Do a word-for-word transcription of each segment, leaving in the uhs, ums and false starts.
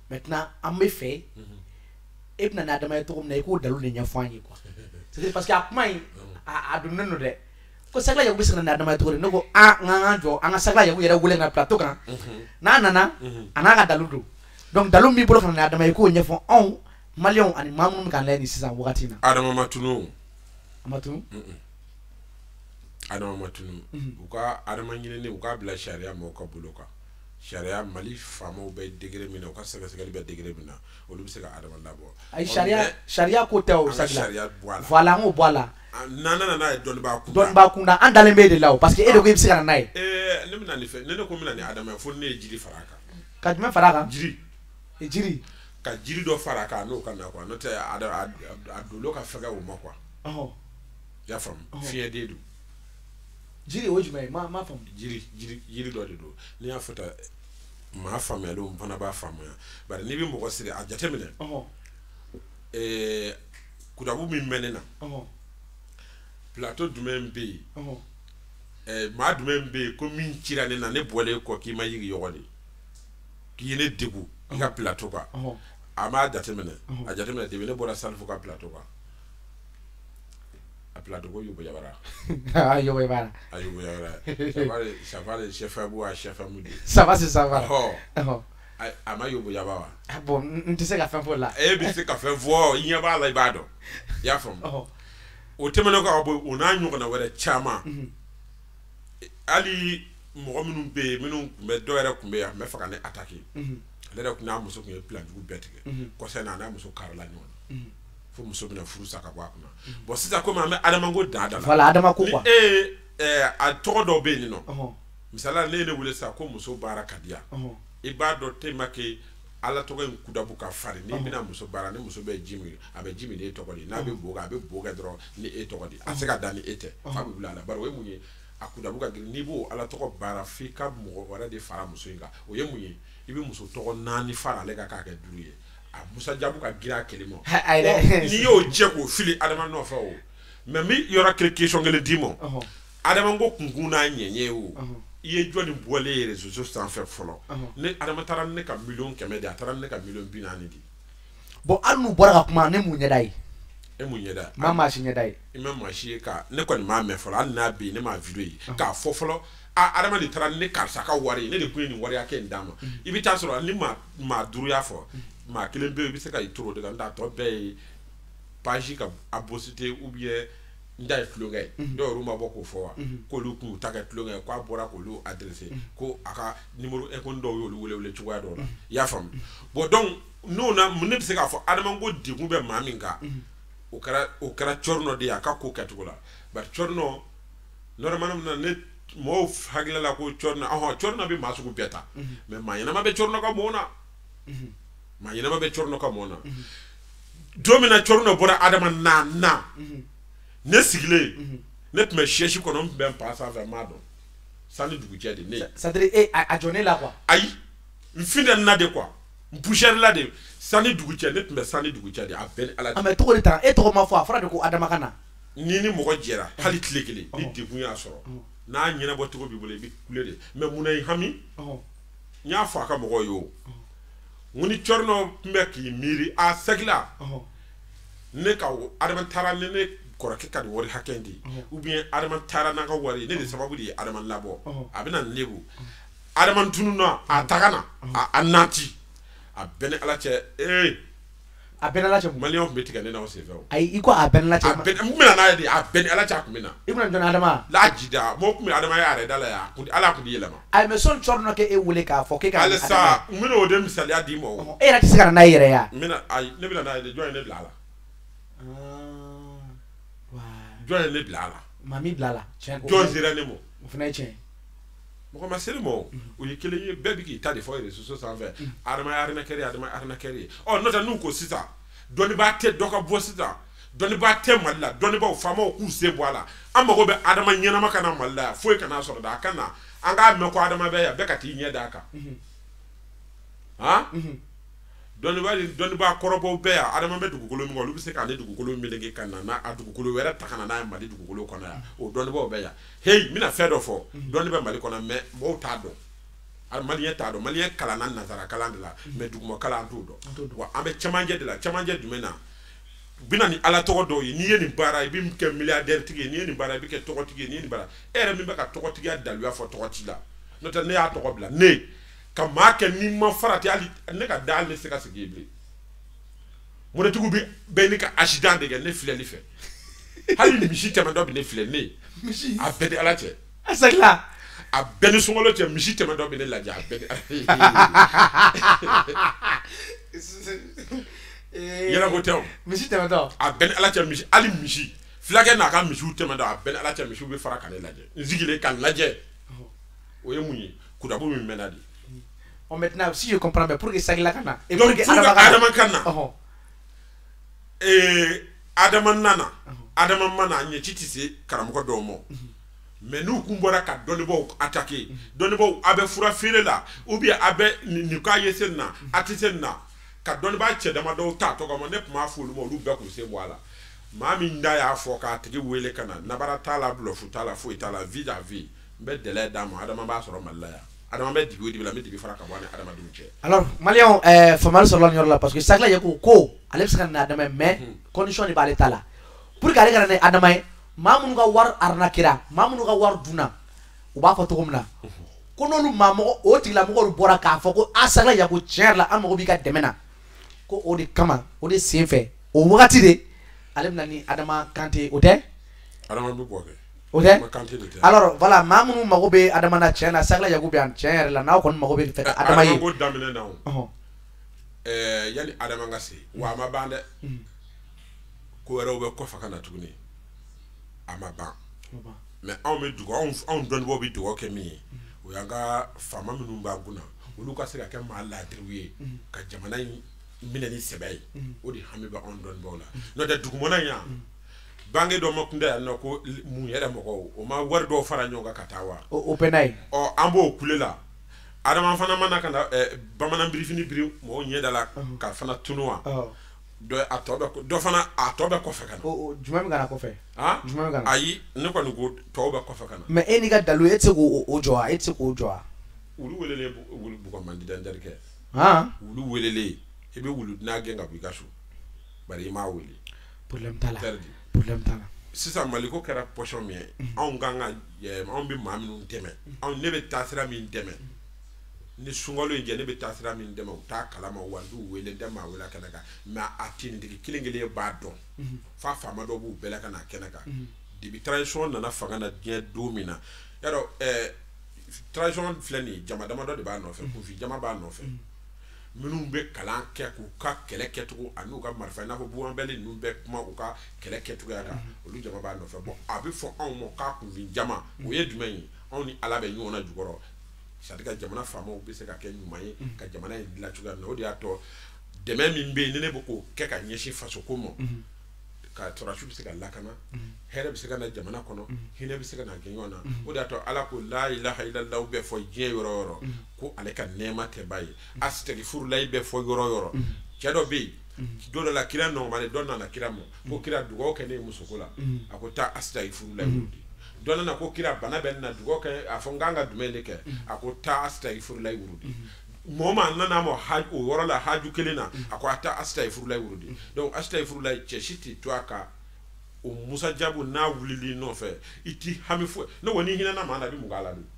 maintenant en me fait et puis na adama e to na ko dalu ne nyafanyi quoi c'est parce que apmai a adunna no de ko sagla ya bisina na adama e to no ko a nga jo anga sagla ya yere wule na plateau kan na nana ananga daludo donc dalu mi bolo na adama e ko nyafon on malion ani mamun kan leni sisa wakati na adama matunu matunu adama matunu uka adama nyine ne uka bla sharia mo ka boloka sharia mali famo be degré mina uka saga saga be degré mina olu bi se ka adama labo ay sharia sharia ko taw sagla sharia voilà voilà on voilà nana nana don ba ku don ba ku na andale be de law parce que e de ko bi se kana nay eh ne mina ni fe ne ko mina ni adama fo ne jiri faraka ka juma faraka jiri e jiri ka jiri do faraka no kana kwa no te ada adolo ka faga wo makwa oh ya fam fiye dedu jiri wojuma ma ma fam jiri jiri jiri do de do ni afata ma fam ya do mpana ba fam ya bare ni bi mo ko sire a jatemine oh eh kudabu mi menena oh plateau dumembe oh eh ma dumembe ko min kira ne na ne bole ko ki ma yigi yogoli ki ne debu ka plateau ka oh ama jatemine a jatemine de ne bora salfu ka plateau ka a plateau ko yubo yabara ayo we bara ayo yabara ça va ça va le chef abu a chef amudi ça va c'est ça va oh oh ama yubo yabara bon nti se ka fin pour là e bi se ka fin vo yaba la ibado ya fam oh o temene ko abo ona nyu na were chama ali mo minnu be minnu me do yere kumbe ya me faka ne attaquer le rek na muso ko plan du betige ko se na na muso karla nyon fo muso bina furu saka kwa kuna bo sita ko ma me adama go dada voilà adama ko quoi eh eh a to do be ni no oh misala le ne wule sa ko muso barakadia oh ibado te make ala to ko kudabu ka fari ni bina muso bara ni muso be jimi abe jimi de to ko ni na be boga abe boga dro ni e to ko di aseka dani ete fa bi bula la bara we munye akudabu ka ni bo ala to ko bara fi ka mo wara de fara muso inga o ye munye ibi muso to ko nani fara le ka ka ka duruye a musa jabu ka gira kelimo ni yo je ko fili adama no fa o mais mi yora quelque question ngele dimo adama ngo kunguna nyenye o iye joni boile réseaux sociaux sans faire follow ne adama taran ne ka million keme da taran ne ka million binani di bon anu bora ka kuma ne mu nyedai e mu nyeda mama shi nyedai e me ma shi ka ne ko ni ma me follow an na bi ne ma video yi ka fo follow a adama di taran ne ka saka wari ne de ku ni wari ake ndama ibi ta soro ni ma ma duru ya fo ma kelen be bi se ka itoro de nda to be page ka abosité ou bien ndai flongay do ruma boko fo ko lu ku taga flongay ko abora ko lu adresser ko aka numéro e ko ndo yo lu wele wele chugwa do ya fam bo donc no na mun ne se ka fo adama ngo digu be maminga o kara o kara chorno de aka ko katula ba chorno normalement na net mo hagla la ko chorno ah chorno be masu ko beta mais ma yana ma be chorno ka mona ma yana ma be chorno ka mona domina chorno bora adama na na ne sigle ne me chechi ko non ben passa vers mado sani dugu jede ne ça dire et a joné là quoi ayi mfinde na de quoi bouger là de sani dugu jede ne me sani dugu jede a ben ala ah mais trop de temps et trop ma foi fra de ko adama kana ni ni mo ko jera hali tlekele ni debu ya soro na nyina bo to bi bole bi kulede mais munay hami nya fa ka mo ko yo muni chorno mbeki miri a segla ne ka adama tara ne ne korake ka wori hakendi ou bien adama tara na ka wori ne de sababu di adama labo abina lebu adama tununa a tagana a anati a bene ala che eh a bene ala che malion betika ne na o sefo ai iko a bene ala che a bene mumina na di a bene ala cha kumina ibuna jona adama la jida mo kumi adama ya re dala ya kundi ala kundi yelama ai me son chorno ke e wule ka fo ke ka ala sa mino o dem misali adi mo e ra tisika na yere ya mina ai ne bila na de join ne blala ah wa join ne blala mami blala chen join zira ne mo funa chen mo ko masere mo o yekele ye bebi ki ta de fo réseaux sociaux sans faire adama arna keri adama arna keri oh nota nu ko sita doni ba te doka bo sita doni ba te malla doni ba fama ku se boala amma go be adama nyana makana malla fo kana so da kana anga me ko adama be ya be ka ti nye da ka ha doni ba doni ba korobo be ya adama be dugukolo mi ngolu bi se ka ne dugukolo mi lenge kana na adugukolo wera takana na ma de dugukolo kona ya o doni ba be ya hey mina fedo fo doni be mali kona me mo ta do al malien ta do malien kala nan nazara kala de la mais duguma kala anto do wa ambe chamanje de la chamanje du mena bina ni ala togo do ni yeni bara bi ke milliardaire tigi ni yeni bara bi ke togo tigi ni yeni bara ere mi baka togo tigi dalu ya fo togo tila no ta ne ya togo bla ne ka ma ke ni ma farati ali ne ka dal ne se ka se gible mo de tugu bi be ni ka accident de ne file li fe hali mishi tema do bi ne file ne mishi a bede ala che asakla a beni sungolo che mishi tema do bi ne la ja bede yera ko tew misi temato a ben ala cha misi ali misi flage na ka misi temato a ben ala cha misi be fara kan laje nzigile kan laje o ye munyi kudabu mi menadi on maintenant si je comprends bien pour que ça la kana et pour que adama kana oh eh adama nana adama mana nye chitise karamko do mo mais nous kumbora ka doni bo attaquer doni bo abe fura fere la ou bien abe ni ka yesenna atisenna ka doni ba che dama do ta to ko mo ne ma fulu mo lu be ko se wala mami nda ya fo ka tigi wele kana nabara tala blofu tala fo tala vie à vie be dele dama adama ba soro malaya adama be dibi dibi la me dibi fara ka bone adama dum che alors malien euh famal sur l'honneur là parce que ça là yako ko alep ska na adama mais condition ni ba le tala pour que ale kana adama mamunu ga war arnakira mamunu ga war duna u ba fa to komna ko nolu mamo o tigla mo ko bora ka fa ko asala yako cher la am ko bi ka demena ko o de kama o de senfe o wakati de ale nani adama kante o te adama bu boke o te alors voilà mamunu mago be adama na cher na sagla yako bi an cher la na ko mago be fe adama yi ko damene na o eh yani adama ngasi wa ma bande ko wero be ko fa kana tugni ama ba mais on me dugo on on donne bo bi dugo ke mi o yanga fama minu ba guna olu ka se ka ke ma la triwier ka jamana minani sebay o di hamiba on don bola no de dugo mona nya bangi do makunda no ko mu yere mako o ma war do fara nyoga katawa o penay o ambo kulela adama fana mana kana bamana brifini bri mo nyedala ka fana tunwa do atobe do fana atobe ko fekana o juma mi gana ko fe ha juma mi gana ayi ne ko ngo tobe ko fekana mais eni ga dalu etse ko o joa etse ko joa wulu welele wulu bu ko mandi dan derke ha wulu welele ebe wulu na genga bu gasu bari ma wuli problème tala problème tala sisa maliko kera pocho mi on ganga ye on bi maminu teme on nebe tasira mi teme ni sungolo nge ne be tasira min dema uta kalama wandu wele dema wela kanaka ma atini digi kilingele ba don fa fama do bu bela kana kenaka dibi tradition na fanga na dien domina yaro eh tradition flani jama dama do de ba no fe ko fi jama ba no fe minnu be kalan ke ku ka kele ketu anu ka marfa na bu ambele nu be kuma ku ka kele ketu ya ka olu jama ba no fe bon abi fo on mo ka ku vi jama o ye dumen on ni ala be nyona jugoro sadika jamana fama o be se ka ke nyumaye ka jamana la chuga no dia to de même mbe ne ne boko ke ka nyeshi faso ko mo ka torashu be se ka lakana here be se ka na jamana kono hine be se ka na genyona o dia to ala ko la ilaha illallah be fo je yoro yoro ko ale ka nema te bayi astaghfir lay be fo yoro yoro kedo be do la kira no male donna na kira mo ko kira dugo ke ne musukola akota astaghfir lay wudi donna na ko kira bana ben na dugo ke afonganga dumende ke akota astaghfir lay wudi moma nana mo haju woro la haju kelena akota astaghfir lay wudi donc astaghfir lay cheshiti to aka o musa jabu na wulili no fe iti hamifo no woni hina na mana bi mugala do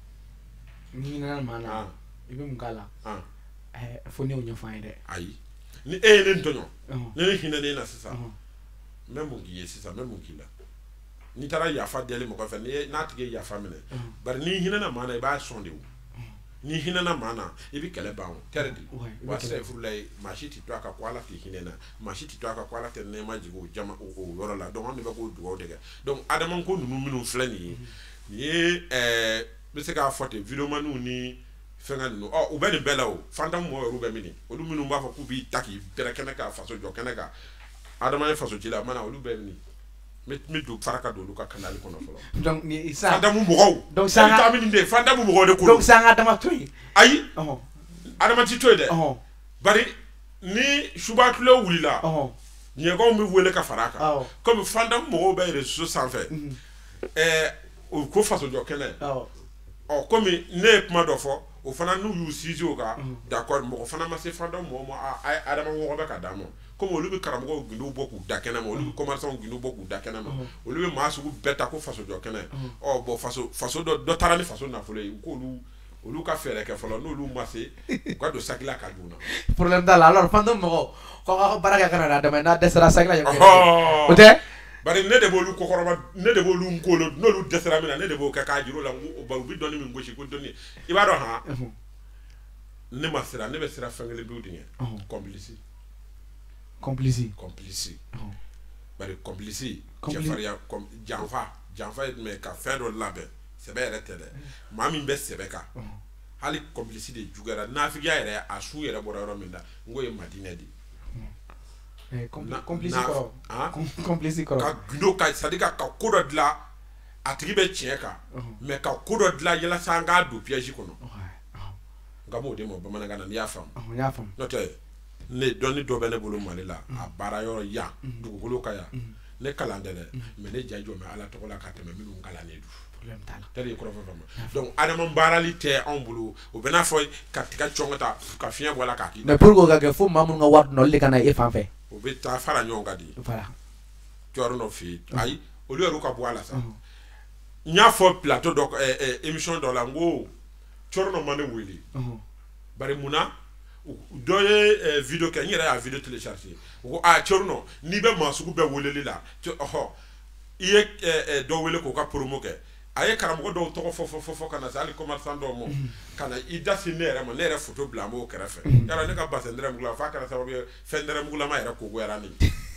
ni na mana ibe mugala ah eh fo ne onyo faide ayi ni e ne ntonyo ne hina ne na sisa même ngiye sisa même ngila ni tara ya fa dele mo ko fe ni na tige ya fa mene bar ni hina na mana ba sonde wu ni hina na mana ibi kele bawo terdi wa se furlay machiti to aka kwala ti hinena machiti to aka kwala te ne majigo jama o yoro la donc on be ko duwo dege donc adama ko nunu minu flani ni eh be se ka fote video manu ni fenga no o be ni bela o fandam mo ru be mini o lu minu ba fa ku bi taki bere kenaka faso jo kenaka adama faso jila mana o lu be ni met met do faraka do lu ka kanali kono folo donc ni isa fandam mo go donc ça tamini de fandam mo go de ko donc ça adama toy ayi oh adama ti toy de oh bari ni shubatlo wulila oh ni ko mi wele ka faraka oh comme fandam mo be réseaux sans fait eh o ko faso jo kene oh o comme ne kuma do fo o fana n'u y'u sisi o kan d'accord mɔgɔ fana ma se fan dɔ mɔgɔ ma a adama wɔgɔ bɛ ka d'a ma comme olu bɛ karamɔgɔw gindow bɔ k'u da kɛnɛ ma olu bɛ commerçants gindow bɔ k'u da kɛnɛ ma olu bɛ maa sugu bɛɛ ta ko faso jɔ kɛnɛ ɔ bɔn faso faso dɔ dɔ taara ni faso nafolo ye k'olu olu ka fɛɛrɛ kɛ fɔlɔ n'olu ma se u ka don sakila ka dun na problème t'a la alors fan dɔ mɔgɔ ko ka baara kɛ kana n'a dɛmɛ n'a dɛsɛra sakila ye o tɛ bari ne de b'olu kɔkɔrɔba ne de b'olu nkolo n'olu dɛsɛra min na ne de b'o kɛ k'a jira o la u bɛ dɔnni min gosi ko dɔnni i b'a dɔn han ne ma sira ne bɛ sira fɛn kelen biw dingɛ complice complice complice bari complice cɛfarinya janfa janfa ye jumɛn ka fɛn dɔ labɛn sɛbɛ yɛrɛ tɛ dɛ maa min bɛ sɛbɛ kan hali complice de juguyara nafigiya yɛrɛ a su yɛrɛ bɔra yɔrɔ min na n ko ye madinɛ de complice kɔrɔ complice kɔrɔ ka gundo ka c'est à dire ka ko dɔ dilan a tigi bɛ tiɲɛ kan mais ka ko dɔ dilan yalasa an k'a don piège kɔnɔ nka m'o de ma bamanankan na n'i y'a faamu n y'a faamu n'o tɛ ne dɔnni dɔ bɛ ne bolo Mali la a baara yɔrɔ yan dugukolo ka yan ne kalan tɛ dɛ mais ne ja jɔ mɛ Ala tɔgɔ la ka tɛmɛ minnu kalannen don tɛ de kɔrɔfɔ faamu donc adama baarali tɛ anw bolo o bɛ n'a fɔ ka tiga cɔngɔ ta ka fiɲɛ bɔ a la k'a k'i mais pour que o ka kɛ fo maa minnu ka wari dun olu de ka na e fan fɛ o bɛ taa fara ɲɔgɔn kan de voilà jɔyɔrɔ dɔ fɛ yen ayi olu yɛrɛ ka bɔ a la sa n y'a fɔ plateau dɔ ɛɛ émission dɔ la n ko cɔrɔ dɔ ma ne wele bari munna dɔ ye video kɛ n yɛrɛ y'a video télécharger o ko a cɔrɔ dɔ n'i bɛ maa sugu bɛɛ weleli la ɔhɔ i ye dɔ wele k'o ka promo kɛ a ye karamɔgɔ dɔw tɔgɔ fɔ fɔ fɔ ka na se hali commerçant dɔw ma ka na i da se ne yɛrɛ ma ne yɛrɛ photo bila an b'o kɛrɛfɛ yala ne ka bassin nɛrɛmugula f'a kɛra sababu ye fɛn nɛrɛmugulama yɛrɛ kogoyara ne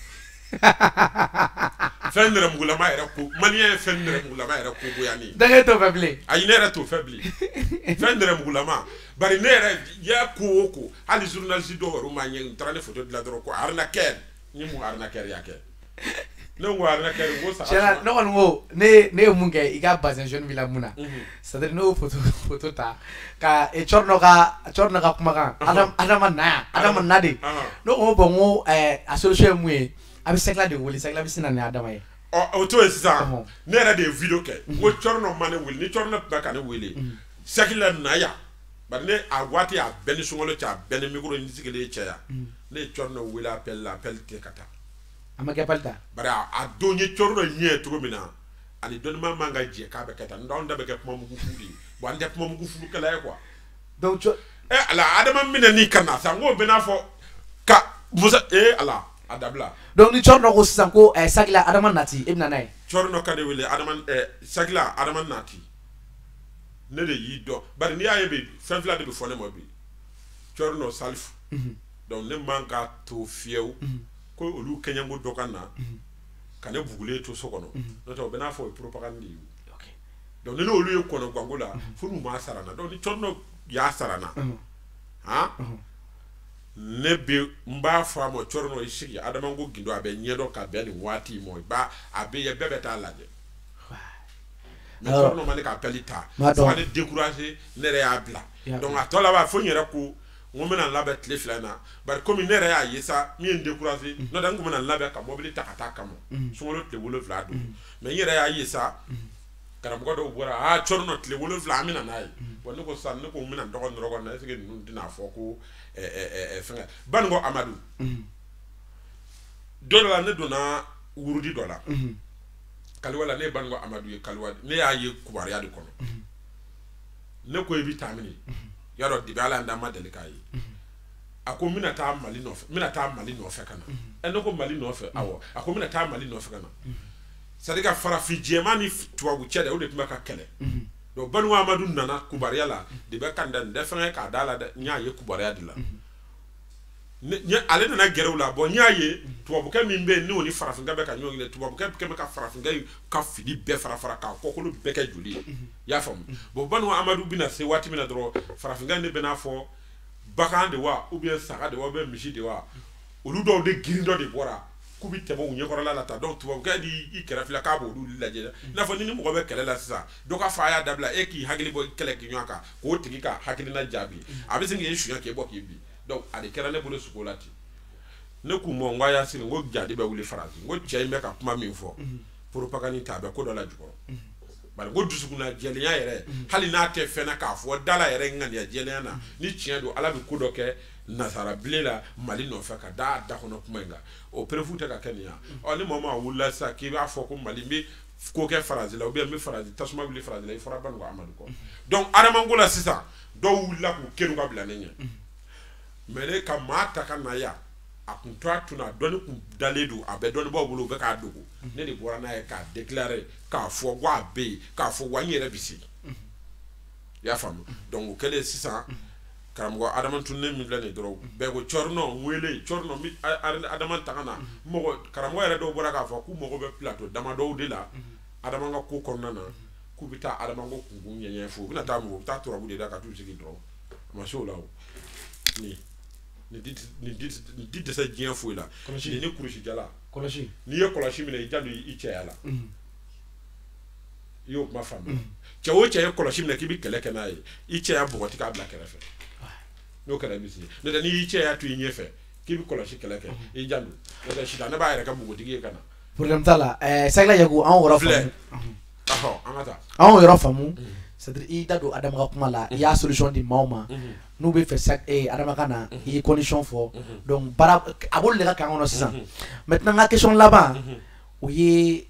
fɛn nɛrɛmugulama yɛrɛ ko maliyɛn ye fɛn nɛrɛmugulama yɛrɛ kogoya ne da ngeen t'o fɛ bilen ayi ne yɛrɛ t'o fɛ bilen fɛn nɛrɛmugulama bari ne yɛrɛ ya ko o ko hali journaliste dɔw yɛrɛ ma ɲɛ n taara ne photo dilan dɔrɔn ko arnaqueur n ye mun arnaqueur ya kɛ ne ko arnaqueur ko sa cɛna ne kɔni ko ne ne ye mun kɛ i ka bassin jaune bila mun na c'est à dire ne y'o photo photo ta ka cɔrɔ ka cɔrɔ ka kumakan adama adama na yan adama na de ne ko bon ko a solution ye mun ye a bɛ sakila de wele sakila bɛ sin na ni adama ye o to ye sisan ne yɛrɛ de ye video kɛ n ko cɔrɔ ma ne wele ni cɔrɔ tun bɛ ka ne wele sakila na yan bari ne a waati a bɛɛ ni sunkalo cɛ a bɛɛ ni micro ni sigilen cɛ yan ne ye cɔrɔ wele appel la appel tɛ ka taa a ma kɛ pali ta bari a don ye cɔrɔ dɔ ɲɛ cogo min na ani dɔnnima man ka jɛ k'a bɛ kɛ tan n'anw da bɛ kɛ kuma mugu fu de ye bon an tɛ kuma mugu furukɛla ye quoi donc cɔ ɛ ala adama minɛ ni ka na sa n k'o bɛ n'a fɔ ka musa ee ala a dabila donc ni cɔrɔ dɔ ko sisan ko sakila adama nati e bɛ na n'a ye cɔrɔ dɔ ka de wele adama ɛ sakila adama nati ne de y'i dɔn bari n'i y'a ye bi fɛn fila de bɛ fɔ ne ma bi cɔrɔ dɔ salifu donc ne man ka to fiyewu ko olu kɛɲɛko dɔ ka na ka ne bugulen to so kɔnɔ n'o tɛ o bɛ n'a fɔ o ye propagande de ye donc ni n'olu ye kɔnɔ ganko la fo n'u m'a sara n na donc ni cɔrɔ dɔ y'a sara n na han ne bɛ n b'a fɔ a ma cɔrɔ dɔ i sigi adama ko gindo a bɛ ɲɛdɔn ka bɛn nin waati ma i b'a a bɛ ye bɛɛ bɛ taa lajɛ mais cɔrɔ dɔ ma ne ka appel ta fo ka ne décourager ne yɛrɛ y'a bila donc a tɔ laban fo n yɛrɛ ko n ko n bɛna n labɛn tile fila in na bari komi ne yɛrɛ y'a ye sa min ye n décourager n'o tɛ n kun bɛna n labɛn ka mobili ta ka taa kama sunkalo tile wolonwula don mais n yɛrɛ y'a ye sa karamɔgɔ dɔw bɔra aa cɔrɔ dɔ tile wolonwula an bɛna n'a ye bon ne ko sisan ne ko n bɛna n dɔgɔ nɔrɔ kɔnɔ est ce que ninnu tɛna fɔ ko fɛngɛ Banikɔ Amadu dɔ dɔ la ne donna wurudi dɔ la kaliwa la ne ye Banikɔ Amadu ye kaliwa ne y'a ye kubariya de kɔnɔ ne ko i bɛ taa mini y'a dɔn depi Ala y'an ma deli k'a ye a ko n bɛna taa Mali nɔfɛ n bɛna taa Mali nɔfɛ ka na ɛ ne ko Mali nɔfɛ awɔ a ko n bɛna taa Mali nɔfɛ ka na c'est à dire ka farafin jɛman ni tubabu cɛ de o de tun bɛ ka kɛlɛ donc Banikɔ Amadu nana kubariya la de bɛ kan da nin tɛ fɛngɛ k'a da la dɛ n y'a ye kubariya de la ale nana gɛrɛ u la bon n y'a ye tubabukɛ min bɛ yen n'o ni farafinkɛ bɛ ka ɲɔgɔn ye tubabukɛ kɛ bɛ ka farafinkɛ ka fini bɛɛ fara fara k'a kɔkolo bɛɛ kɛ joli ye i y'a faamu bon Banikɔ Amadu bɛna se waati min na dɔrɔn farafinkɛ de bɛ n'a fɔ bagan de wa ou bien saga de wa ou bien misi de wa olu dɔw de girin dɔ de bɔra k'u bɛ tɛmɛ u ɲɛkɔrɔla la tan donc tubabukɛ di i kɛrɛfɛ la k'a b'olu lajɛ i n'a fɔ ni ni mɔgɔ bɛ kɛlɛ la sisan dɔ ka fa y'a dabila e k'i hakili bɔ kɛlɛ k'i ɲɔgɔn kan k'o tigi ka hakilina jaabi a bɛ se k'i suɲɛ k'e bɔ k'i bin donc a de kɛra ne bolo suko la ten ne k'u ma n ko a y'a sigi n ko jadi bɛ wuli Faransi n ko cɛ in bɛ ka kuma min fɔ propagande tɛ a bɛ ko dɔ la jukɔrɔ bari go dusukuna jeliya yɛrɛ hali n'a tɛ fɛn na k'a fɔ dala yɛrɛ ŋaniya jeliya na ni tiɲɛ don ala bɛ ko dɔ kɛ nasara bile la mali nɔfɛ ka da da kɔnɔ kuma in kan o perefu tɛ ka kɛ nin ya ɔ ni mɔgɔ wulila sisan k'i b'a fɔ ko mali n bɛ ko kɛ farazi la ou bien n bɛ farazi tasuma wuli farazi la i fɔra Banko Amadu kɔ donc Adamanko la sisan dɔw wulila k'u kɛnu ka bila ne ɲɛ mais ne ka maa ta ka na yan a kun to a tuna dɔnni kun dalen don a bɛ dɔnnibaaw bolo u bɛ k'a dogo ne de bɔra n'a ye k'a déclarer k'a fɔ ko a bɛ yen k'a fɔ wa n yɛrɛ bɛ se i y'a faamu donc o kɛlen sisan karamɔgɔ Adama Tunune min filɛ nin ye dɔrɔn bɛɛ ko Cɔrinɔ n wele Cɔrinɔ mi Adama ta ka na mɔgɔ karamɔgɔ yɛrɛ dɔw bɔra k'a fɔ k'u mago bɛ plateau damadɔw de la Adama ka ko kɔnɔna na k'u bɛ taa Adama ko kunkun ɲɛɲɛ fo u bɛna taa mɔgɔ u bɛ taa turabu de da ka t'u sigi dɔrɔn a ma se o la o ni ni di ni di ni di dɛsɛ diɲɛ foyi la ni ni kurusi jala kɔlɔsi n'i ye kɔlɔsi minɛ i jalo i cɛya la i y'o kuma faamu cɛ o cɛ ye kɔlɔsi minɛ k'i bɛ kɛlɛ kɛ n'a ye i cɛya bɔgɔti k'a bila kɛrɛfɛ n'o kɛra i bɛ se n'o tɛ n'i y'i cɛya to i ɲɛfɛ k'i bɛ kɔlɔsi kɛlɛ kɛ i jalo n'o tɛ sisan ne b'a yɛrɛ kɛ bɔgɔtigi ye ka na problème t'a la ɛɛ Sagila Yaku anw yɔrɔ filɛ faamu ɔhɔ an ka taa anw yɔrɔ faamu c'est-à-dire i da don Adama ka kuma la i y'a solution di maaw ma n'u bɛ fɛ sa ee Adama ka na i ye condition fɔ donc baara a b'olu de ka kan kɔnɔ sisan maintenant n ka question laban o ye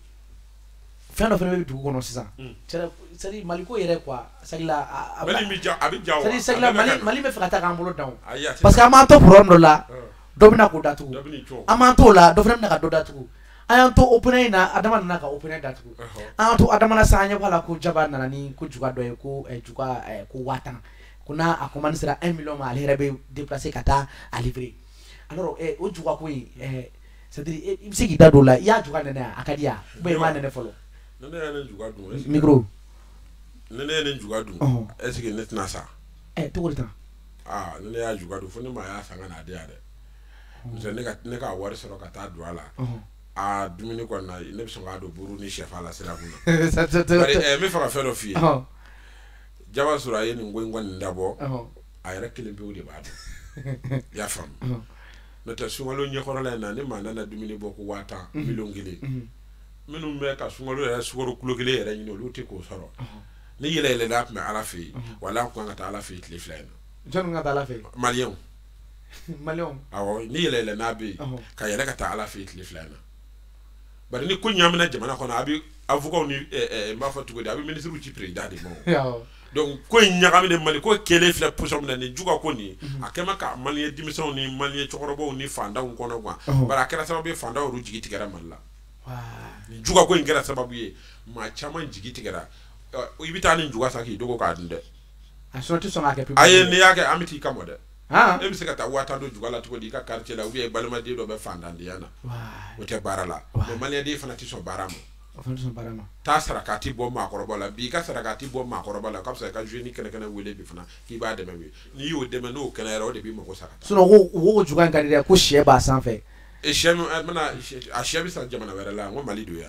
fɛn dɔ fana bɛ dugu kɔnɔ sisan c'est-à-dire Mali ko yɛrɛ quoi Sagila a Mali bɛ ja a bɛ ja wa c'est-à-dire Sagila Mali Mali bɛ fɛ ka taa k'an bolo dan o ayi parce que an m'an to problème dɔ la dɔ bɛna k'o datugu an m'an to o la dɔ fana bɛna ka dɔ datugu an y'an to opening in na Adama nana ka opening datugu an y'an to Adama na sisan an ɲɛ b'a la ko Jaba nana ni ko juga dɔ ye ko juga ko waa tan ko n'a a commande sera un million ma ale yɛrɛ bɛ déplacer ka taa a livrer alors o juga ko in c'est-à-dire i bɛ se k'i da don o la i y'a juga nɛnɛ a ka di ya ou bien i m'a nɛnɛ fɔlɔ ne ne ye ne juga dun micro ne ne ye ne juga dun est-ce que ne tɛna sa ɛ cogo di tan ah ne ne y'a juga dun fo ne ma y'a san ka n'a di yan dɛ parce que ne ka ne ka wari sɔrɔ ka taa don a la a dumuni kɔni na ne bɛ sɔn k'a don buru ni sɛfan la sira kun na bari ɛ n bɛ fɛ ka fɛn dɔ f'i ye Jaba sɔrɔ a ye nin ko in kɔni dabɔ a yɛrɛ kelen pewu de b'a dɔn i y'a faamu n'o tɛ sunkalo ɲɛkɔrɔla in na ni maa nana dumuni bɔ ko waa tan miliyɔn kelen minnu bɛ ka sunkalo yɛrɛ sukaro kulo kelen yɛrɛ ɲini olu tɛ k'o sɔrɔ ni yɛlɛ yɛlɛla tun bɛ Ala fɛ yen wala an kan ka taa Ala fɛ yen tile fila in na jɔnni ka taa Ala fɛ yen maliyɛnw maliyɛnw awɔ ni yɛlɛ yɛlɛ n'a bɛ yen ka yɛlɛ ka taa Ala fɛ yen tile fila in na bari ni ko ɲamina jamana kɔnɔ a bɛ avocat ni n b'a fɔ cogo di a bɛ ministre ci président de ma donc ko in ɲagaminen Mali ko kelen filɛ position min na nin juga ko nin a kɛ ma ka maliyɛn denmisɛnw ni maliyɛn cɛkɔrɔbaw ni fantanw kɔnɔ quoi bari a kɛra sababu ye fantanw yɛrɛ jigi tigɛra Mali la nin juga ko in kɛra sababu ye maa caman jigi tigɛra i bɛ taa nin juga san k'i dogo k'a dun dɛ a sɔrɔ tɛ sɔn k'a kɛ public ayi n'i y'a kɛ an bɛ t'i kama dɛ e bɛ se ka taa waa tan don juga la cogo di i ka quartier la ou bien balimaden dɔ bɛ fantandenya na o tɛ baara la mais maliyɛnden fana tɛ sɔn baara ma o fana tɛ sɔn baara ma taa sarakati bɔ maakɔrɔba la bi i ka sarakati bɔ maakɔrɔba la o ka fisa i ka jouer ni kɛnɛkɛnɛ wele bi fana k'i b'a dɛmɛ bi n'i y'o dɛmɛ n'o kɛnɛyara o de b'i mago sa ka taa sinon ko ko juga in ka di dɛ ko sɛ b'a sanfɛ sɛ min mana a sɛ bɛ san jamana wɛrɛ la n ko Mali don yan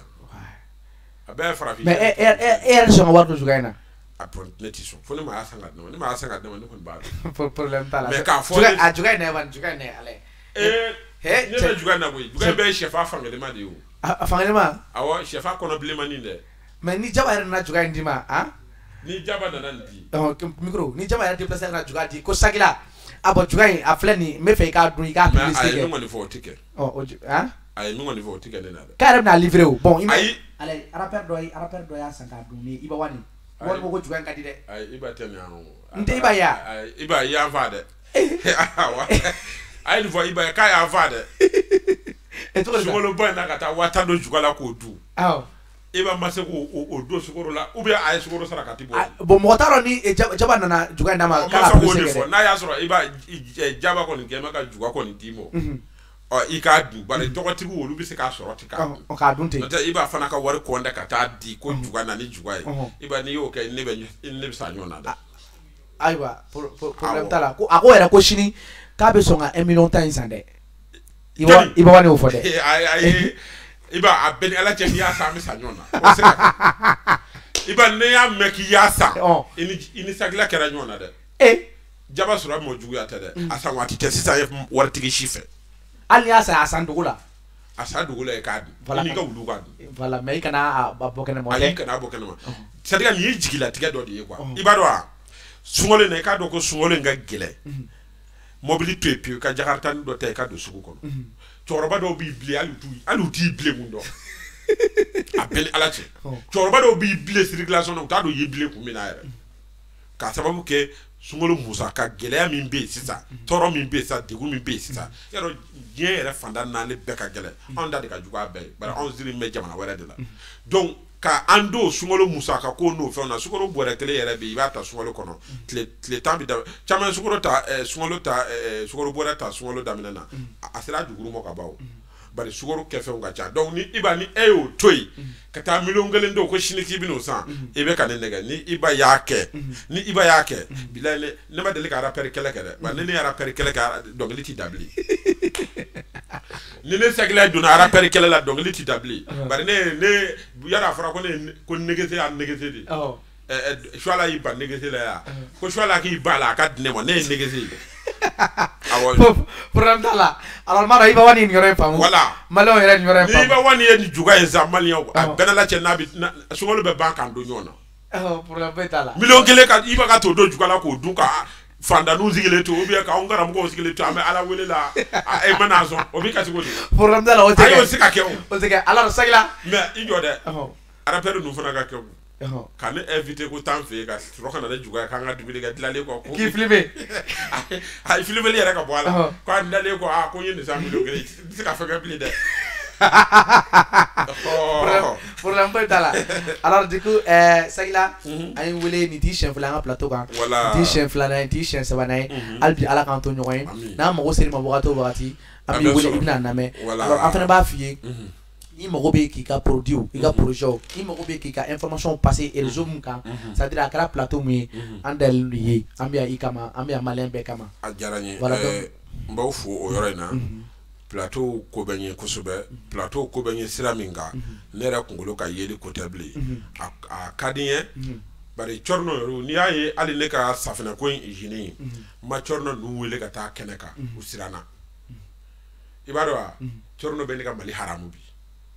a bɛɛ ye farafin mais e yɛrɛ sɔn ka wari don juga in na a pɔn ne tɛ sɔn fo ne ma y'a san ka dɛmɛ ne ma y'a san ka dɛmɛ ne kɔni b'a dɔn problème t'a la mais k'a fɔ a juga in na ban juga in na ale ee ne bɛ juga in na koyi juga in bɛɛ ye sɛfan fankelen de ye o a fankelen ma awɔ sɛfan kɔnɔ bilenmanin dɛ mais ni Jaba yɛrɛ nana juga in di ma han ni Jaba nana nin di micro ni Jaba yɛrɛ déplacer ka juga di ko Sagila a bɔ juga in a filɛ nin n bɛ fɛ i k'a dun i k'a publicité kɛ mais a ye min kɔni fɔ o tɛ kɛ ɔ han a ye min kɔni fɔ o tɛ kɛ ne na dɛ k'a yɛrɛ bɛna livrer o bon i ma ayi ale rappeur dɔ ye rappeur dɔ y'a san k'a dun ni Iba Wani wari ko ko juga in ka di dɛ ayi Iba tɛ nin yan n tɛ Iba ye wa Iba i y'an fa dɛ a ye nin fɔ Iba ye k'a y'an fa dɛ sukaro ba in na ka taa waa tan don juga la k'o dun Iba ma se k'o don sukaro la ou bien a ye sukaro sarakati bɔ bon mɔgɔ t'a dɔn ni Jaba nana juga in d'a ma k'a b'a publicité kɛ n'a y'a sɔrɔ Iba Jaba kɔni kɛ mɛ ka juga kɔni d'i ma ɔ i k'a dun bari tɔgɔtigiw olu bɛ se k'a sɔrɔ ten k'a dun k'a dun ten n'o tɛ Iba fana ka wari kɔndɛ ka taa di ko juga na ni juga ye Iba n'i y'o kɛ ne bɛ ne bɛ sa ɲɔgɔn na dɛ ayiwa problème t'a la ko a ko yɛrɛ ko sini k'a bɛ sɔn ka un million tan in san dɛ Iba Iba Wani y'o fɔ dɛ ayi ayi Iba a bɛɛ ni Ala cɛ n'i y'a san an bɛ sa ɲɔgɔn na o se ka kɛ Iba ne y'a mɛn k'i y'a san i ni i ni Sagila kɛra ɲɔgɔn na dɛ e Jaba sɔrɔ mɔ juguya tɛ dɛ a san waati tɛ sisan ye waritigi si fɛ hali n'i y'a san a san dugu la asa dugu la ka Voilà. ni ka wulu ka Voilà, mais il kana a bokene mo ayi kana bɔ kɛnɛ ma c'est à dire ni ye jigila tigɛ dɔ de ye quoi i b'a dɔn wa sungolo na i k'a dɔn ko sungolo in ka gɛlɛn mobili to yen pewu ka jakarta ni dɔ ta i ka don sugu kɔnɔ cɛkɔrɔba dɔw b'i bilen hali t'u hali u t'i bilen kun dɔn a bɛɛ ni ala cɛ cɛkɔrɔba dɔw b'i bilen circulation na u t'a dɔn i ye bilen kun min na yɛrɛ k'a sababu kɛ sungolo musaka gɛlɛya min bɛ yen sisan tɔɔrɔ min bɛ yen sisan degun min bɛ yen sisan yarɔ diɲɛ yɛrɛ fanda naani bɛɛ ka gɛlɛn anw da de ka jugu a bɛɛ ye bari anw siri bɛ jamana wɛrɛ de la donc ka an don sungolo musaka ko n'o fɛnw na sungolo bɔrɛ kelen yɛrɛ bɛ yen i b'a ta sungalo kɔnɔ tile tile tan bɛ da caman sungalo ta sungalo ta sungalo bɔrɛ ta sungalo daminɛ na a sera a juguru ma ka ban o bari sugaro kɛ fɛnw ka ca donc ni i ba ni e y'o to yen ka taa miliyɔn kelen do ko sini k'i bɛn'o san i bɛ ka ne nɛgɛ ni i ba y'a kɛ ni i ba y'a kɛ bilayi ne ne ma deli ka rappel kɛlɛ kɛ dɛ bari ni ne ye rappel kɛlɛ kɛ dɔnkili ti da bilen ni ne segila donna rappel kɛlɛ la dɔnkili ti da bilen bari ne ne yala a fɔra ko ne ko négocier a négocier de ɛɛ suala y'i ba négocier la ya ko suala k'i ba la a ka di ne ma ne ye négocier problème t'a la alors mara i b'a wani nin yɔrɔ in faamu voilà maliyɛnw yɛrɛ nin yɔrɔ in faamu n'i bɛ wani ye nin juga ye sa maliyɛnw a bɛɛ la cɛ n'a bɛ sungalo bɛ ban k'an don ɲɔgɔn na problème foyi t'a la miliyɔn kelen ka i bɛ ka t'o don juga la k'o dun ka fantanniw sigilen to ou bien k'anw karamɔgɔw sigilen to an bɛ ala wele la e ma n'a sɔn o b'i kasi ko di problème t'a la o tɛ kɛ a y'o se ka kɛ o o tɛ kɛ alors sagila mais i jɔ dɛ rappel ninnu fana ka kɛ o ka ne invité ko t'an fɛ yen ka sɔrɔ ka na ne juga k'an ka dumuni kɛ dilanlen kɔ ko k'i filmer a filmeli yɛrɛ ka bɔ a la k'a dilanlen kɔ a ko n ye nin san miliyɔn kelen i tɛ se ka fɛn kɛ bilen dɛ problème foyi t'a la alors du coup euh, sagila an ye wele nin t'i siɲɛ fila an ka plateau kan nin t'i siɲɛ filanan ye nin t'i siɲɛ sabanan ye hali bi ala k'an to ɲɔgɔn ye n'an mago sera i ma wagati o wagati an b'i wele i bɛna lamɛn alors an fana b'a f'i ye i mago bɛ k'i ka produit i ka projet i mago bɛ k'i ka information passer réseau mun kan c'est à dire a kɛra plateau mun ye an dalen do ye an bɛ yan i kama an bɛ yan maliyɛn bɛɛ kama a diyara n ye n b'aw fo o yɔrɔ in na plateau ko bɛ n ye kosɛbɛ plateau ko bɛ n ye sira min kan ne yɛrɛ kunkolo ka yeli ko tɛ bilen a ka di n ye bari cɔrɔnɔ yɛrɛ n'i y'a ye hali ne ka safinɛ ko in usine ye n ma cɔrɔnɔ ninnu wele ka taa kɛnɛ kan u siranna i b'a dɔn wa cɔrɔnɔ bɛ ne ka Mali haramu bi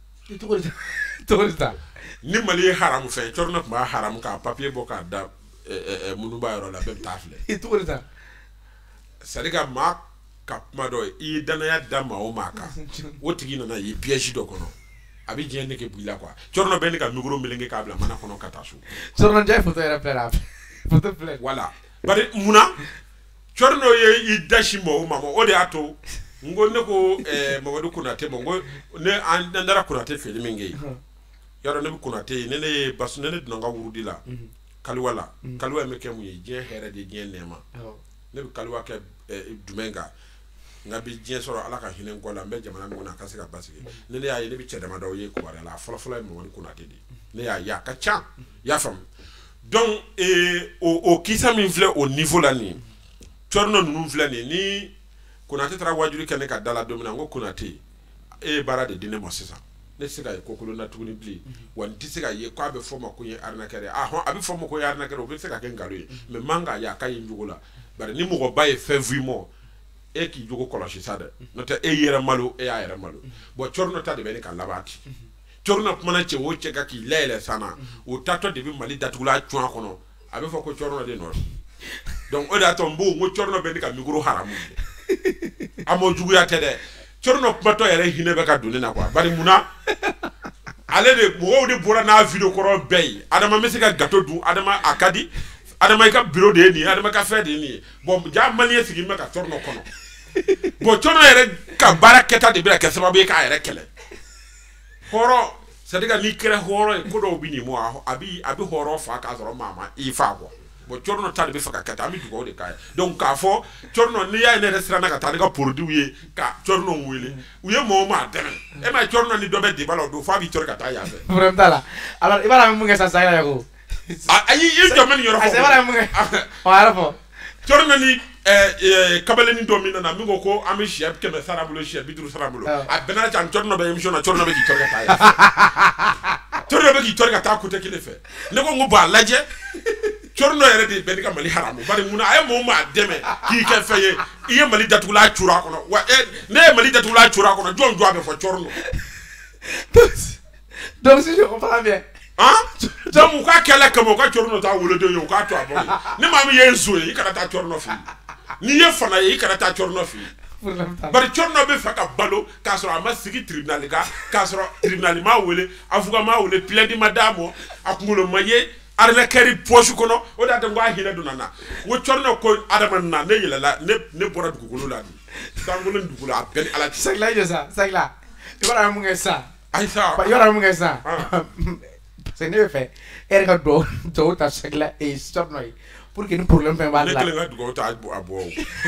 ni Mali ye haramu fɛn cɔrɔnɔ tun b'a haramu k'a papier bɔ k'a da minnu b'a yɔrɔ la bɛɛ bɛ taa filɛ c'est à dire ka maa ka kuma dɔ i ye danaya da maa o maa kan o tigi nana i ye piège dɔ kɔnɔ a bɛ diɲɛ nege bɔ i la quoi cɔrɔnɔ bɛ ne ka micro melenge k'a bila mana kɔnɔ ka taa so cɔrɔnɔ jɛ photo yɛrɛ filɛ la photo filɛ voilà bari munna cɔrɔnɔ ye i da si maa o maa ma o de y'a to n ko ne ko Mamadu Konate ma n ko ne an dara Konate fɛli min kɛ yen yɔrɔ ne bɛ Konate ye ne ne ye basu ne ne donna n ka wurudi la kaliwa la kaliwa in bɛ kɛ mun ye diɲɛ hɛrɛ de diɲɛ nɛɛma ne bɛ kaliwa kɛ jumɛn kan nka bi diɲɛ sɔrɔ ala ka hinɛ n kɔ la n bɛ jamana min kɔnɔ a ka se ka basigi ne ne y'a ye ne bɛ cɛ damadɔ ye Kubare la a fɔlɔfɔlɔ ye Mamadu Konate de ne y'a ye a ka ca i y'a faamu donc o o kisa min filɛ o niveau la nin cɔrɔnɔ ninnu filɛ nin ni Konate taara wajuli kɛ ne ka da la don min na n ko Konate e ye baara de di ne ma sisan ne tɛ se ka ye kokolo na tuguni bilen wa n tɛ se ka ye k'a bɛ fɔ ma ko n ye arnaqueur ye ah hɔn a bɛ fɔ ma ko n ye arnaqueur o bɛ se ka kɛ nkalon ye mais man k'a ye a ka ye n jogo la bari ni mɔgɔba ye fɛn f'i ma e k'i jogo kɔlɔsi sa dɛ n'o tɛ e yɛrɛ malo e y'a yɛrɛ malo bon cɔrɔnɔ ta de bɛ ne ka laban ten cɔrɔnɔ kumana cɛ o cɛ kan k'i layɛlɛ san na o taatɔ de bɛ Mali datugula cɔn a kɔnɔ a bɛ fɔ ko cɔrɔnɔ de nɔ donc o de y'a to n b'o n ko cɔrɔnɔ bɛ ne ka micro haramu a m'o juguya tɛ dɛ cɔrɔnɔ kumatɔ yɛrɛ hinɛ bɛ ka don ne na quoi bari munna ale de mɔgɔw de bɔra n'a video kɔrɔ bɛɛ ye adama bɛ se ka gâteau dun adama a ka di adama i ka bureau de ye nin ye adama ka fɛn de ye nin ye bon ja maliyɛn sigilen bɛ ka cɔrɔnɔ kɔnɔ bon cɔrɔnɔ yɛrɛ ka baara kɛta de bɛ kɛ sababu ye k'a yɛrɛ kɛlɛ hɔrɔn c'est à dire n'i kɛra hɔrɔn ye ko dɔw bɛ n'i mɔ a bɛ a bɛ hɔrɔn fa k'a sɔrɔ maa ma i fa quoi bon cɔrɔnɔ ta de bɛ fɛ ka kɛ tan an bɛ dugawu de k'a ye donc k'a fɔ cɔrɔnɔ n'i y'a ye ne yɛrɛ siranna ka taa ne ka produit ye ka cɔrɔnɔ wele u ye mɔgɔw ma dɛmɛ e ma ye cɔrɔnɔ ni dɔ bɛ débat la o don f'a b'i cɔrɔ ka taa yan fɛ. problème t'a la alors i b'a la mun kɛ sisan Sagila Yaku. ayi i jɔ mɛ nin yɔrɔ fɔ. ayi i b'a la mun kɛ ɔ a yɛrɛ fɔ. cɔrɔnɔ ni kabalenin dɔ min nana min ko ko an bɛ siyɛ kɛmɛ sara bolo siyɛ bi duuru sara bolo a bɛɛ n'a can cɔrɔnɔ bɛ émission na cɔrɔnɔ bɛ k'i cɔrɔ ka taa yan cɔrɔnɔ bɛ k'i cɔrɔ ka taa côté kelen fɛ ne ko n ko bon a lajɛ chorno yɛrɛ de bɛɛ ka Mali haramu bari mun a ye mɔgɔ maa dɛmɛ k'i kɛ fɛn ye i ye Mali datugula cura kɔnɔ wa ne ye Mali datugula cura kɔnɔ jɔn jɔ a bɛ fɔ chorno donc si je comprends bien hein donc u ka kɛlɛ kama u ka chorno ta woloden ye u ka to a bɔ ni maa min ye nso ye i kana taa chorno fɛ n'i ye fana ye i kana taa chorno fɛ bari chorno bɛ fɛ ka balo k'a sɔrɔ a ma sigi tribunal kan k'a sɔrɔ tribunal ma wele avocat ma wele plainte ma d'a ma a kunkolo ma ye arle kɛri poche kɔnɔ o de y'a to n ko a hinɛ donna n na o chorno ko adama na ne yɛlɛla ne ne bɔra dugukolo la de sankolo ni dugukolo a bɛɛ ni ala cɛ. Sagla ye sa Sagla i b'a dɔn mun kɛ sisan ayi sa i b'a dɔn mun kɛ sisan parce que ne bɛ fɛ e yɛrɛ ka dugawu dugawu ta Sagla ee chorno ye pour que ni problème fɛn b'a la. ne kelen ka dugawu ta a bɔ o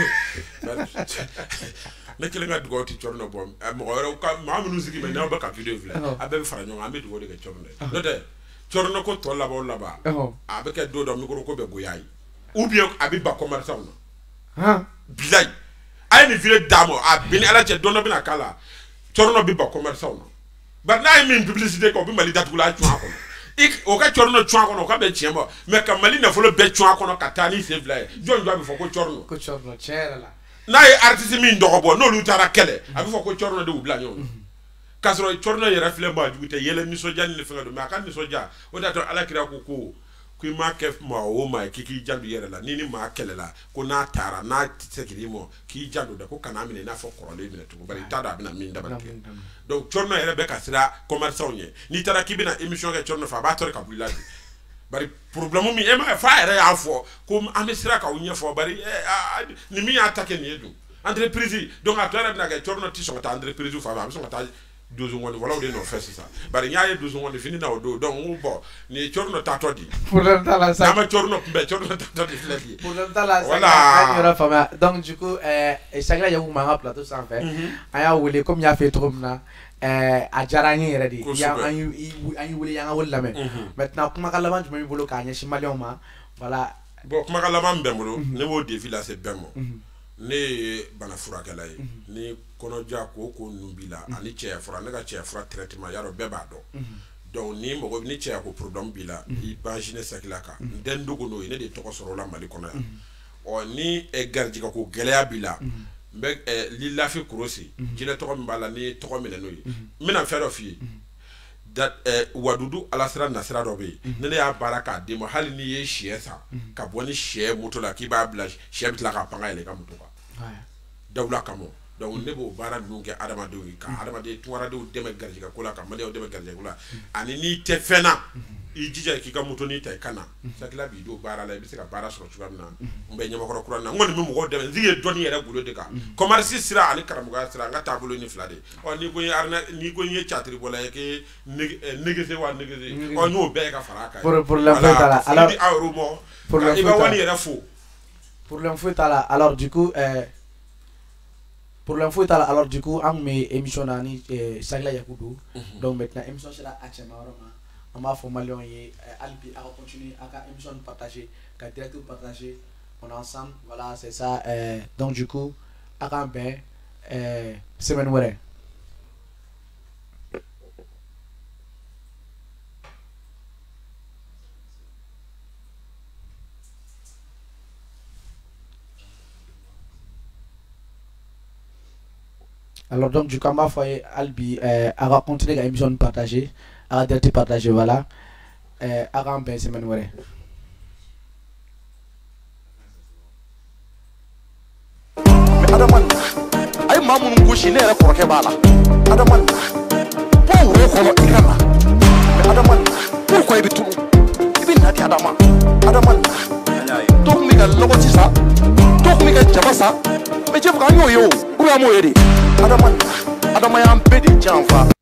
ne kelen ka dugawu ti chorno bɔ mɔgɔ wɛrɛw ka maa minnu sigi mɛ n'aw bɛ ka video filɛ a bɛɛ bɛ fara ɲɔgɔn kan an bɛ dugawu de kɛ chorno ye n'o tɛ chorno ko tɔ laban o laban a bɛ kɛ don dɔ micro ko bɛ goya ye ou bien a bɛ ba commerçant na bilayi a ye nin video d'a ma a bɛn ni ala cɛ don dɔ bɛna k'a la chorno bɛ ba commerçant na bari n'a ye min publicité kɛ o bɛ Mali datugula cun a kɔnɔ o ka chorno cun a kɔnɔ o ka bɛ tiɲɛ bɔ mais ka Mali nafolo bɛɛ cun a kɔnɔ ka taa ni sen fila ye jɔn jɔn a bɛ fɔ ko chorno ko chorno tiɲɛ yɛrɛ la n'a ye artiste min dɔgɔ bɔ n'olu taara kɛlɛ a bɛ fɔ ko chorno de y'u bila ɲɔgɔn na k'a sɔrɔ chorno yɛrɛ filɛ maa jugu tɛ yɛlɛ nisɔndiya ni fɛngɛ don mais a ka nisɔndiya o de y'a to Alakira ko ko ko i m'a kɛ maa o maa ye k'i k'i janto i yɛrɛ la ni ni maa kɛlɛla ko n'a taara n'a tɛ se k'i mɔ k'i janto dɛ ko kan'a minɛ i n'a fɔ kɔrɔlen minɛ tugun bari i t'a dɔn a bɛna min dabali kɛ donc chorno yɛrɛ bɛ ka sira commerçant ɲɛ n'i taara k'i bɛna émission kɛ chorno fɛ a b'a tɔɔrɔ ka bɔ i la de bari problème min e ma fa yɛrɛ y'a fɔ ko an bɛ sira k'aw ɲɛfɔ bari ni min y'a ta kɛ nin ye dun entreprise donc a tɔ yɛrɛ bɛna kɛ chorno ti sɔn ka taa entreprise fan fɛ a bɛ sɔn ka taa douze ngoni wala o de nɔfɛ sisan bari n y'a ye douze ngoni fini na o don donc n ko bɔn nin ye chorno taatɔ di problème t'a la sa n'an ma chorno kunbɛn chorno taatɔ de filɛ nin ye problème t'a la voilà an yɛrɛ faamuya donc du coup Sagla Yaku m'an ka plateau sanfɛ an y'a wele comme n y'a fɔ ye cogo min na a diyara an ye yɛrɛ de an y'i wele y'an ka wele lamɛn maintenant kumakan laban jumɛn b'i bolo k'a ɲɛsin maliyɛnw ma voilà bon kumakan laban min bɛ n bolo ne b'o défi lase bɛɛ ma ne ye bana furakɛla ye ni kɔnɔja ko ko ninnu b'i la ani cɛya fura ne ka cɛya fura traitement y'a dɔn bɛɛ b'a dɔn donc ni mɔgɔ ni cɛya ko problème b'i la i bange Sagla kan n tɛ n dogo n'o ye ne de tɔgɔ sɔrɔ o la Mali kɔnɔ yan ɔ ni garijɛgɛ ko gɛlɛya b'i la n bɛ Lilafi Kurosi jinɛ tɔgɔ min b'a la ni tɔgɔ minɛ n'o ye n bɛna fɛn dɔ f'i ye Wadudu Alasira Nasira dɔ bɛ yen ne de y'a baara k'a d'i ma hali n'i ye sɛ san ka bɔ ni sɛ moto la k'i b'a bila sɛ bɛ tila ka pan ka yɛlɛ i ka moto kan Dawula kama donc ne b'o baara ninnu kɛ adamadenw ye ka adamaden tunkaradenw dɛmɛ garijɛgɛ ko la ka maliyɛnw dɛmɛ garijɛgɛ ko la ani n'i tɛ fɛn na i jija k'i ka moto n'i ta i ka na Sagla b'i don baara la i bɛ se ka baara sɔrɔ cogoya min na n bɛ Ɲamakɔrɔ kura na n kɔni bɛ mɔgɔw dɛmɛ n sigi ye dɔnni yɛrɛ bolo de kan commerce sira ani karamɔgɔya sira n ka taabolo ni fila de ɔ n'i ko n ye arnaque n'i ko n ye catiri bɔla ye k'e négocier wa négocier ɔ n y'o bɛɛ ye ka fara a kan problème foyi t'a la alors i aw yɛrɛ mɔ i bɛ wari yɛrɛ fo problème foyi t'a la alors du coup problème foyi t'a la alors du coup an kun bɛ émission na ni Sagla Yaku don donc maintenant émission sera a cɛma yɔrɔ ma an b'a fɔ maliyɛnw ye hali bi a ka continuer a ka émission partager ka direct partager on est ensemble voilà c'est ça donc du coup a k'an bɛn semaine wɛrɛ. Alors donc du coup on va faire Albi euh, à va continuer la émission partager à direct partager voilà euh à ramper semaine wéré mais adaman ay mamun goshi ne ra korke bala adaman po wo ko ikama mais adaman po ko ibitu ibin nati adama adaman to mi ga logo ci sa to mi ga jabasa mais je vra yo yo ou ya mo yedi adaman adama ya mbedi janfa